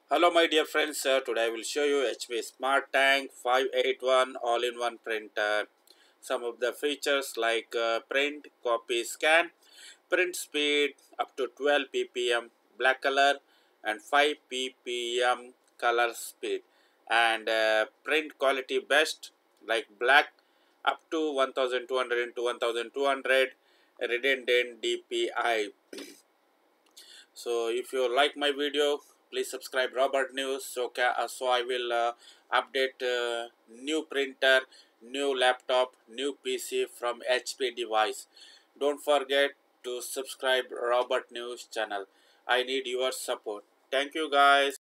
Hello my dear friends, today I will show you HP Smart Tank 581 all-in-one printer. Some of the features like print, copy, scan, print speed up to 12 ppm black color and 5 ppm color speed, and print quality best like black up to 1200 into 1200 redundant DPI. So if you like my video, please subscribe Robert News. So I will update new printer, new laptop, new PC from HP device. Don't forget to subscribe Robert News channel. I need your support. Thank you guys.